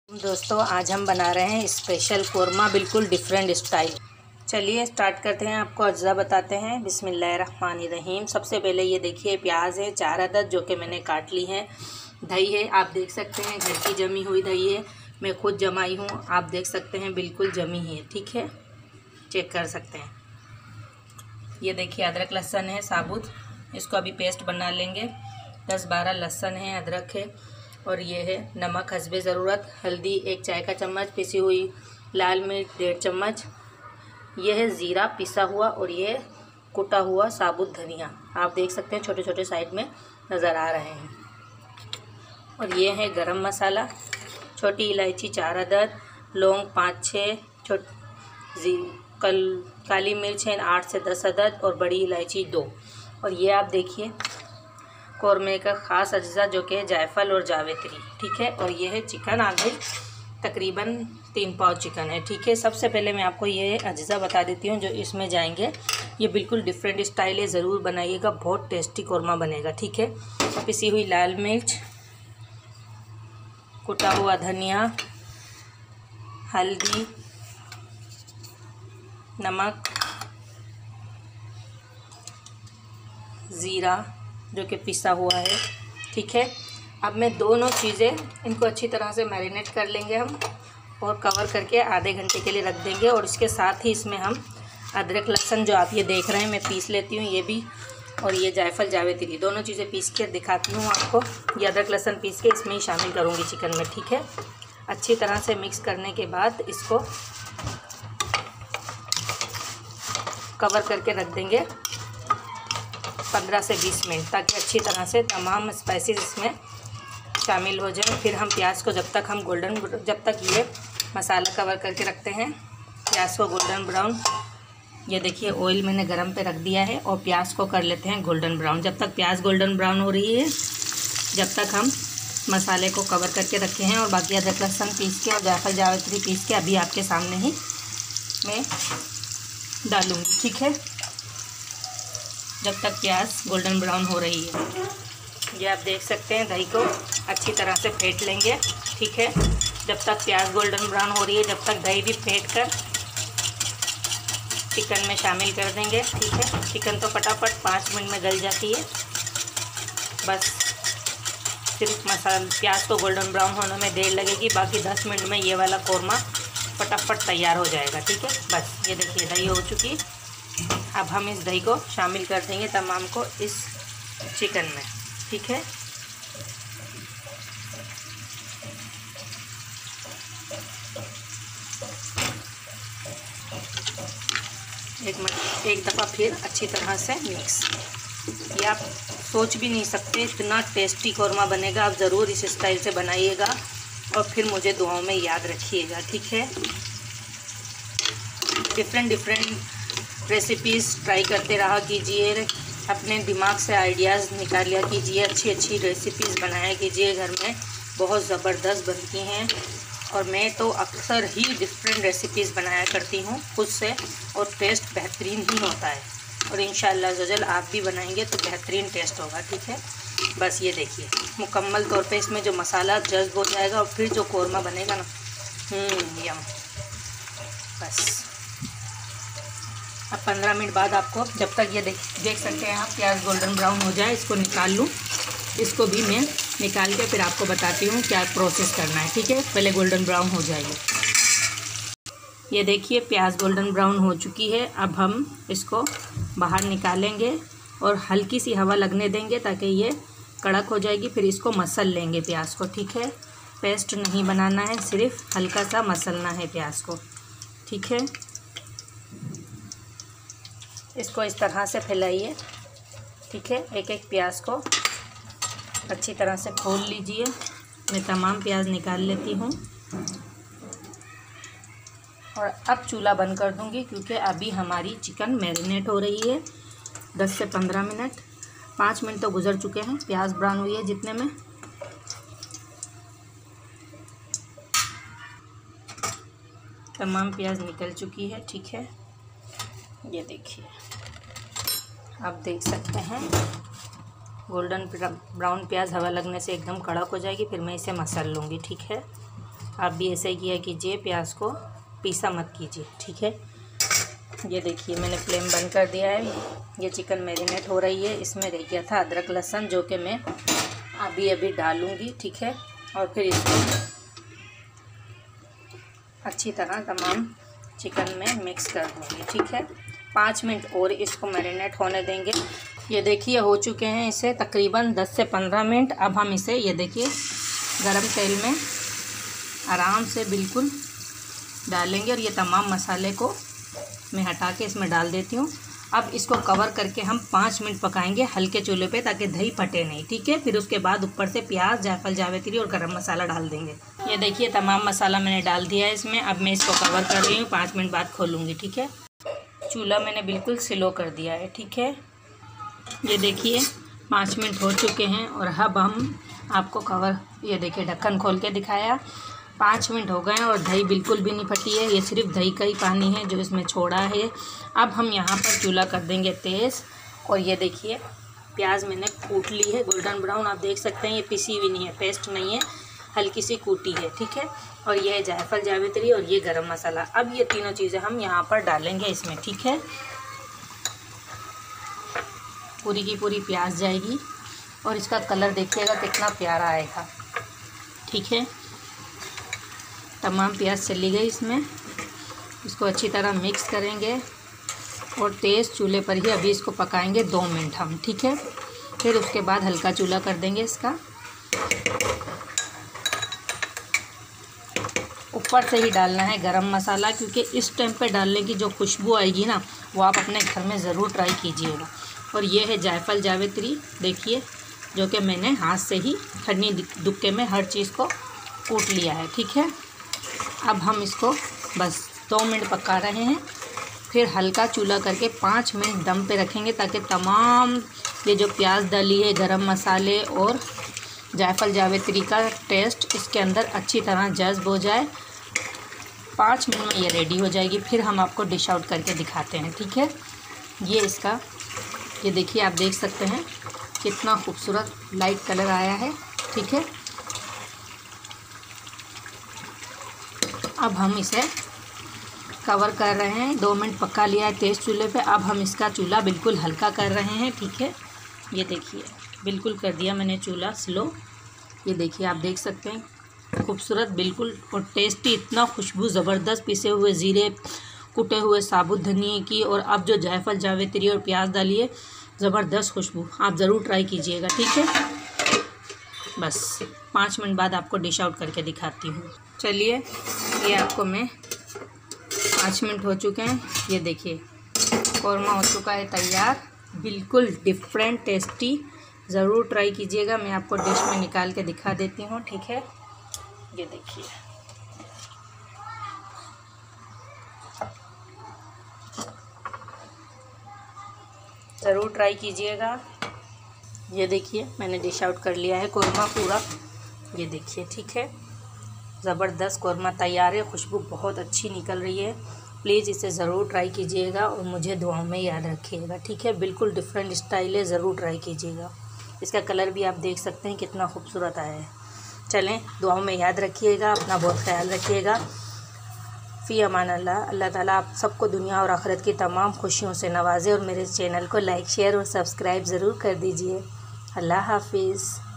दोस्तों आज हम बना रहे हैं स्पेशल कोरमा, बिल्कुल डिफरेंट स्टाइल। चलिए स्टार्ट करते हैं। आपको अज्जा बताते हैं। बिस्मिल्लाहिर्रहमानिर्रहीम। सबसे पहले ये देखिए प्याज है 4 अदद जो कि मैंने काट ली है। दही है, आप देख सकते हैं घर की जमी हुई दही है, मैं खुद जमाई हूँ। आप देख सकते हैं बिल्कुल जमी है, ठीक है, चेक कर सकते हैं। ये देखिए अदरक लहसुन है साबुत, इसको अभी पेस्ट बना लेंगे। 10-12 लहसुन है, अदरक है, और ये है नमक हस्बे ज़रूरत, हल्दी 1 चाय का चम्मच, पिसी हुई लाल मिर्च 1.5 चम्मच, ये है ज़ीरा पिसा हुआ, और ये कुटा हुआ साबुत धनिया। आप देख सकते हैं छोटे छोटे साइड में नज़र आ रहे हैं। और ये है गरम मसाला, छोटी इलायची 4 अदद, लौंग 5-6, काली मिर्च है 8 से 10 अदद, और बड़ी इलायची 2। और ये आप देखिए कौरमे का ख़ास अज्जा जो कि जायफल और जावित्री, ठीक है। और ये है चिकन, आ गई तकरीबन 3 पाव चिकन है, ठीक है। सबसे पहले मैं आपको ये अज्जा बता देती हूँ जो इसमें जाएंगे। ये बिल्कुल डिफरेंट स्टाइल है, ज़रूर बनाइएगा, बहुत टेस्टी कौरमा बनेगा, ठीक है। पिसी हुई लाल मिर्च, कुटा हुआ धनिया, हल्दी, नमक, ज़ीरा जो कि पिसा हुआ है, ठीक है। अब मैं दोनों चीज़ें इनको अच्छी तरह से मैरिनेट कर लेंगे हम, और कवर करके आधे घंटे के लिए रख देंगे। और इसके साथ ही इसमें हम अदरक लहसुन जो आप ये देख रहे हैं मैं पीस लेती हूँ, ये भी, और ये जायफल जावित्री दोनों चीज़ें पीस के दिखाती हूँ आपको। ये अदरक लहसुन पीस के इसमें ही शामिल करूँगी चिकन में, ठीक है। अच्छी तरह से मिक्स करने के बाद इसको कवर करके रख देंगे 15 से 20 मिनट, ताकि अच्छी तरह से तमाम स्पाइसेस इसमें शामिल हो जाए। फिर हम प्याज को जब तक ये मसाला कवर करके रखते हैं प्याज को गोल्डन ब्राउन। ये देखिए ऑयल मैंने गरम पे रख दिया है, और प्याज को कर लेते हैं गोल्डन ब्राउन। जब तक प्याज गोल्डन ब्राउन हो रही है जब तक हम मसाले को कवर करके रखे हैं। और बाकी अदरक लहसुन पीस के और जायफल जावित्री पीस के अभी आपके सामने ही मैं डालूँगी, ठीक है, जब तक प्याज गोल्डन ब्राउन हो रही है। ये आप देख सकते हैं दही को अच्छी तरह से फेंट लेंगे, ठीक है। जब तक प्याज गोल्डन ब्राउन हो रही है जब तक दही भी फेंट कर चिकन में शामिल कर देंगे, ठीक है। चिकन तो फटाफट 5 मिनट में गल जाती है, बस सिर्फ प्याज को गोल्डन ब्राउन होने में देर लगेगी, बाकी 10 मिनट में ये वाला कौरमा फटाफट तैयार हो जाएगा, ठीक है। बस ये देखिए दही हो चुकी। अब हम इस दही को शामिल कर देंगे तमाम को इस चिकन में, ठीक है। एक दफ़ा फिर अच्छी तरह से मिक्स। ये आप सोच भी नहीं सकते इतना टेस्टी कौरमा बनेगा। आप ज़रूर इस स्टाइल से बनाइएगा और फिर मुझे दुआओं में याद रखिएगा, ठीक है। डिफरेंट रेसिपीज़ ट्राई करते रहा कीजिए, अपने दिमाग से आइडियाज़ निकाल लिया कीजिए, अच्छी रेसिपीज़ बनाया कीजिए। घर में बहुत ज़बरदस्त बनती हैं, और मैं तो अक्सर ही डिफरेंट रेसिपीज़ बनाया करती हूँ खुद से, और टेस्ट बेहतरीन ही होता है। और इंशाअल्लाह ज़ोजल आप भी बनाएंगे तो बेहतरीन टेस्ट होगा, ठीक है। बस ये देखिए मुकम्मल तौर पे इसमें जो मसाला जज्ब हो जाएगा, और फिर जो कौरमा बनेगा ना, यम। बस अब 15 मिनट बाद आपको, जब तक ये देख सकते हैं आप प्याज गोल्डन ब्राउन हो जाए, इसको निकाल लूँ। इसको भी मैं निकाल के फिर आपको बताती हूँ क्या प्रोसेस करना है, ठीक है। पहले गोल्डन ब्राउन हो जाएगी। ये देखिए प्याज गोल्डन ब्राउन हो चुकी है। अब हम इसको बाहर निकालेंगे और हल्की सी हवा लगने देंगे ताकि ये कड़क हो जाएगी। फिर इसको मसल लेंगे प्याज को, ठीक है। पेस्ट नहीं बनाना है, सिर्फ हल्का सा मसलना है प्याज को, ठीक है। इसको इस तरह से फैलाइए, ठीक है। एक प्याज को अच्छी तरह से खोल लीजिए। मैं तमाम प्याज निकाल लेती हूँ, और अब चूल्हा बंद कर दूँगी क्योंकि अभी हमारी चिकन मैरिनेट हो रही है 10 से 15 मिनट। 5 मिनट तो गुजर चुके हैं, प्याज ब्राउन हुई है जितने में। तमाम प्याज निकल चुकी है, ठीक है। ये देखिए आप देख सकते हैं गोल्डन ब्राउन प्याज हवा लगने से एकदम कड़क हो जाएगी। फिर मैं इसे मसल लूँगी, ठीक है। आप भी ऐसे ही किया कीजिए, प्याज को पीसा मत कीजिए, ठीक है। ये देखिए मैंने फ्लेम बंद कर दिया है। ये चिकन मैरिनेट हो रही है। इसमें रह गया था अदरक लहसुन, जो कि मैं अभी डालूँगी, ठीक है। और फिर इसको अच्छी तरह तमाम चिकन में मिक्स कर दूँगी, ठीक है। 5 मिनट और इसको मैरिनेट होने देंगे। ये देखिए हो चुके हैं इसे तकरीबन 10 से 15 मिनट। अब हम इसे ये देखिए गरम तेल में आराम से बिल्कुल डालेंगे और ये तमाम मसाले को मैं हटा के इसमें डाल देती हूँ। अब इसको कवर करके हम 5 मिनट पकाएंगे हल्के चूल्हे पे, ताकि दही फटे नहीं, ठीक है। फिर उसके बाद ऊपर से प्याज, जायफल, जावित्री और गरम मसाला डाल देंगे। ये देखिए तमाम मसाला मैंने डाल दिया है इसमें। अब मैं इसको कवर कर रही हूँ, 5 मिनट बाद खोलूँगी, ठीक है। चूल्हा मैंने बिल्कुल स्लो कर दिया है, ठीक है। ये देखिए 5 मिनट हो चुके हैं और अब हम आपको कवर, ये देखिए ढक्कन खोल के दिखाया, 5 मिनट हो गए हैं और दही बिल्कुल भी नहीं फटी है। ये सिर्फ दही का ही पानी है जो इसमें छोड़ा है। अब हम यहाँ पर चूल्हा कर देंगे तेज़। और ये देखिए प्याज मैंने कूट ली है गोल्डन ब्राउन, आप देख सकते हैं। ये पिसी हुई नहीं है, पेस्ट नहीं है, हल्की सी कूटी है, ठीक है। और ये है जायफल, जावित्री और ये गरम मसाला। अब ये तीनों चीज़ें हम यहाँ पर डालेंगे इसमें, ठीक है। पूरी की पूरी प्याज जाएगी और इसका कलर देखिएगा कितना प्यारा आएगा, ठीक है। तमाम प्याज चली गई इसमें। इसको अच्छी तरह मिक्स करेंगे और तेज़ चूल्हे पर ही अभी इसको पकाएंगे 2 मिनट हम, ठीक है। फिर उसके बाद हल्का चूल्हा कर देंगे इसका। ऊपर से ही डालना है गरम मसाला, क्योंकि इस टाइम पे डालने की जो खुशबू आएगी ना, वो आप अपने घर में ज़रूर ट्राई कीजिएगा। और ये है जायफल, जावित्री, देखिए, जो कि मैंने हाथ से ही खड़नी दुक्के में हर चीज़ को कूट लिया है, ठीक है। अब हम इसको बस 2 मिनट पका रहे हैं। फिर हल्का चूल्हा करके 5 मिनट दम पे रखेंगे, ताकि तमाम ये जो प्याज डाली है, गरम मसाले और जायफल, जावित्री का टेस्ट इसके अंदर अच्छी तरह जज्ब हो जाए। 5 मिनट में ये रेडी हो जाएगी। फिर हम आपको डिश आउट करके दिखाते हैं, ठीक है। ये इसका, ये देखिए आप देख सकते हैं कितना खूबसूरत लाइट कलर आया है, ठीक है। अब हम इसे कवर कर रहे हैं। 2 मिनट पका लिया है तेज़ चूल्हे पे। अब हम इसका चूल्हा बिल्कुल हल्का कर रहे हैं, ठीक है। ये देखिए बिल्कुल कर दिया मैंने चूल्हा स्लो। ये देखिए आप देख सकते हैं खूबसूरत बिल्कुल, और टेस्टी, इतना खुशबू ज़बरदस्त, पिसे हुए ज़ीरे, कुटे हुए साबुत धनिए की, और अब जो जायफल, जावित्री और प्याज डालिए, ज़बरदस्त खुशबू। आप ज़रूर ट्राई कीजिएगा, ठीक है। बस 5 मिनट बाद आपको डिश आउट करके दिखाती हूँ। चलिए, ये आपको मैं 5 मिनट हो चुके हैं। ये देखिए कौरमा हो चुका है तैयार, बिल्कुल डिफरेंट टेस्टी। ज़रूर ट्राई कीजिएगा। मैं आपको डिश में निकाल के दिखा देती हूँ, ठीक है। ये देखिए, ज़रूर ट्राई कीजिएगा। ये देखिए मैंने डिश आउट कर लिया है कौरमा पूरा। ये देखिए, ठीक है, ज़बरदस्त कौरमा तैयार है। खुशबू बहुत अच्छी निकल रही है। प्लीज़ इसे ज़रूर ट्राई कीजिएगा और मुझे दुआओं में याद रखिएगा, ठीक है। बिल्कुल डिफरेंट स्टाइल है, ज़रूर ट्राई कीजिएगा। इसका कलर भी आप देख सकते हैं कितना खूबसूरत आया है। चलें, दुआओं में याद रखिएगा, अपना बहुत ख्याल रखिएगा। फ़ी अमान अल्लाह। अल्लाह ताला आप सबको दुनिया और आखिरत की तमाम खुशियों से नवाजे। और मेरे चैनल को लाइक, शेयर और सब्सक्राइब ज़रूर कर दीजिए। अल्लाह हाफिज़।